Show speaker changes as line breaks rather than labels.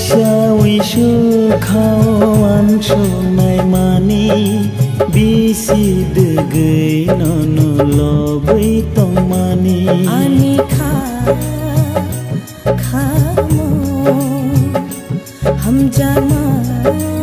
Wisu kawan sunai mani bisi degei nono lobai tong mani
ani kamu हम जमा